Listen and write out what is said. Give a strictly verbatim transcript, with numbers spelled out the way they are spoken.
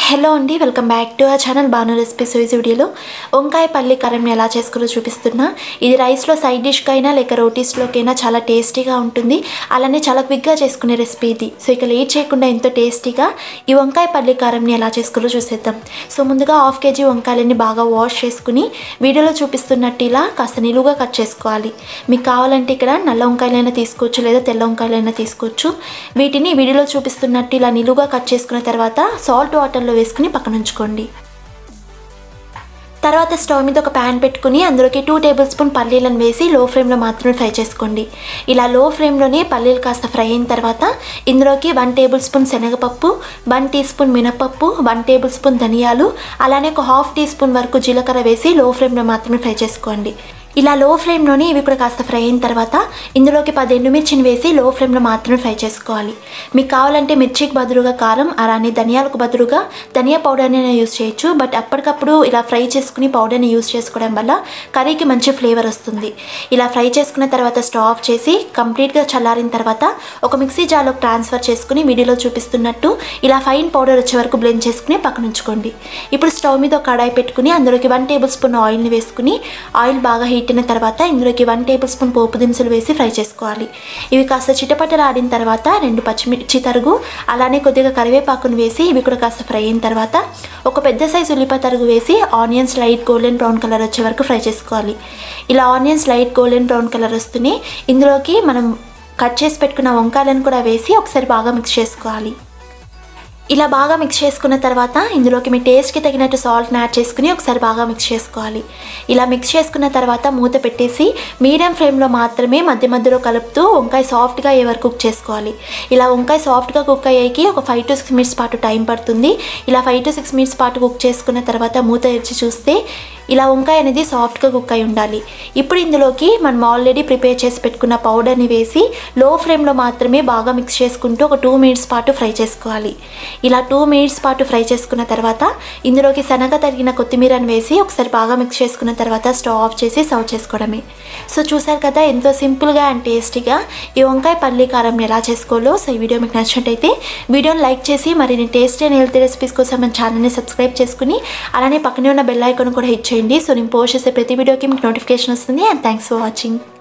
Hello అండి, welcome back to our channel Banu recipes. ఈ వీడియోలో వంకాయ పల్లి కారంని ఎలా చేసుకోవాలో చూపిస్తున్నా. ఇది రైస్లో సైడ్ డిష్కి అయినా లేక రోటీస్లోకైనా చాలా టేస్టీగా ఉంటుంది. అలానే చాలా క్విక్గా చేసుకునే రెసిపీ ఇది. సో ఇక లేట్ చేయకుండా ఎంతో టేస్టీగా ఈ వంకాయ పల్లి కారంని ఎలా చేసుకోవాలో చూసేద్దాం. సో ముందుగా హాఫ్ కేజీ వంకాయలని బాగా వాష్ చేసుకుని వీడియోలో చూపిస్తున్నట్టు ఇలా కాస్త నిలువుగా కట్ చేసుకోవాలి. మీకు కావాలంటే ఇక్కడ నల్ల వంకాయలైనా తీసుకోవచ్చు లేదా తెల్ల వంకాయలైనా తీసుకోవచ్చు. వీటిని వీడియోలో చూపిస్తున్నట్టు ఇలా నిలువుగా కట్ చేసుకున్న తర్వాత సాల్ట్ వాటర్లో వేసుకుని పక్కన ఉంచుకోండి. తర్వాత స్టవ్ మీద ఒక ప్యాన్ పెట్టుకుని అందులోకి టూ టేబుల్ స్పూన్ పల్లీలను వేసి లో ఫ్లేమ్లో మాత్రమే ఫ్రై చేసుకోండి. ఇలా లో ఫ్లేమ్లోనే పల్లీలు కాస్త ఫ్రై అయిన తర్వాత ఇందులోకి వన్ టేబుల్ స్పూన్ శనగపప్పు, వన్ టీ స్పూన్ మినపప్పు, వన్ టేబుల్ స్పూన్ ధనియాలు, అలానే ఒక హాఫ్ టీ స్పూన్ వరకు జీలకర్ర వేసి లో ఫ్లేమ్లో మాత్రమే ఫ్రై చేసుకోండి. ఇలా లో ఫ్లేమ్లోనే ఇవి కూడా కాస్త ఫ్రై అయిన తర్వాత ఇందులోకి పది ఎండుమిర్చిని వేసి లో ఫ్లేమ్లో మాత్రమే ఫ్రై చేసుకోవాలి. మీకు కావాలంటే మిర్చికి బదులుగా కారం, అలానే ధనియాలకు బదులుగా ధనియా పౌడర్ని యూజ్ చేయొచ్చు. బట్ అప్పటికప్పుడు ఇలా ఫ్రై చేసుకుని పౌడర్ని యూజ్ చేసుకోవడం వల్ల కర్రీకి మంచి ఫ్లేవర్ వస్తుంది. ఇలా ఫ్రై చేసుకున్న తర్వాత స్టవ్ ఆఫ్ చేసి కంప్లీట్గా చల్లారిన తర్వాత ఒక మిక్సీ జార్లోకి ట్రాన్స్ఫర్ చేసుకుని వీడియోలో చూపిస్తున్నట్టు ఇలా ఫైన్ పౌడర్ వచ్చే వరకు బ్లెండ్ చేసుకుని పక్కన ఉంచుకోండి. ఇప్పుడు స్టవ్ మీద ఒక కడాయి పెట్టుకుని అందులోకి వన్ టేబుల్ స్పూన్ ఆయిల్ని వేసుకుని ఆయిల్ బాగా హీట్ అయిన తర్వాత ఇందులోకి వన్ టేబుల్ స్పూన్ పోపు దినుసులు వేసి ఫ్రై చేసుకోవాలి. ఇవి కాస్త చిటపటలు ఆడిన తర్వాత రెండు పచ్చిమిర్చి తరుగు, అలానే కొద్దిగా కరివేపాకును వేసి ఇవి కూడా కాస్త ఫ్రై అయిన తర్వాత ఒక పెద్ద సైజు ఉల్లిపాయ తరుగు వేసి onions light golden brown colour వచ్చే వరకు ఫ్రై చేసుకోవాలి. ఇలా onions light golden brown colour వస్తూనే ఇందులోకి మనం కట్ చేసి పెట్టుకున్న వంకాయలను కూడా వేసి ఒకసారి బాగా మిక్స్ చేసుకోవాలి. ఇలా బాగా మిక్స్ చేసుకున్న తర్వాత ఇందులోకి మీ టేస్ట్కి తగినట్టు సాల్ట్ని యాడ్ చేసుకుని ఒకసారి బాగా మిక్స్ చేసుకోవాలి. ఇలా మిక్స్ చేసుకున్న తర్వాత మూత పెట్టేసి మీడియం ఫ్లేమ్లో మాత్రమే మధ్య మధ్యలో కలుపుతూ వంకాయ సాఫ్ట్గా అయ్యే వరకు కుక్ చేసుకోవాలి. ఇలా వంకాయ సాఫ్ట్గా కుక్ అయ్యేకి ఒక ఫైవ్ టు సిక్స్ మినిట్స్ పాటు టైం పడుతుంది. ఇలా ఫైవ్ టు సిక్స్ మినిట్స్ పాటు కుక్ చేసుకున్న తర్వాత మూత తెరిచి చూస్తే ఇలా వంకాయ అనేది సాఫ్ట్గా కుక్ అయి ఉండాలి. ఇప్పుడు ఇందులోకి మనం ఆల్రెడీ ప్రిపేర్ చేసి పెట్టుకున్న పౌడర్ని వేసి లో ఫ్లేమ్లో మాత్రమే బాగా మిక్స్ చేసుకుంటూ ఒక టూ మినిట్స్ పాటు ఫ్రై చేసుకోవాలి. ఇలా టూ మినిట్స్ పాటు ఫ్రై చేసుకున్న తర్వాత ఇందులోకి సన్నగా తరిగిన కొత్తిమీరని వేసి ఒకసారి బాగా మిక్స్ చేసుకున్న తర్వాత స్టవ్ ఆఫ్ చేసి సర్వ్ చేసుకోవడమే. సో చూసారు కదా ఎంతో సింపుల్గా అండ్ టేస్టీగా ఈ వంకాయ పల్లి కారం ఎలా చేసుకోవాలో. సో ఈ వీడియో మీకు నచ్చినట్టయితే వీడియోని లైక్ చేసి మరిన్ని టేస్టీ అండ్ హెల్తీ రెసిపీస్ కోసం మన ఛానల్ని సబ్స్క్రైబ్ చేసుకుని అలానే పక్కనే ఉన్న బెల్ ఐకాన్ కూడా హిట్ చేయండి. సో నేను పోస్ట్ చేసే ప్రతి వీడియోకి మీకు నోటిఫికేషన్ వస్తుంది. And thanks for watching.